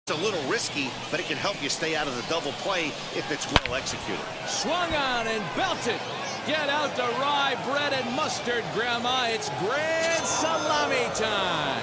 It's a little risky, but it can help you stay out of the double play if it's well executed. Swung on and belted. Get out the rye bread and mustard, Grandma. It's grand salami time.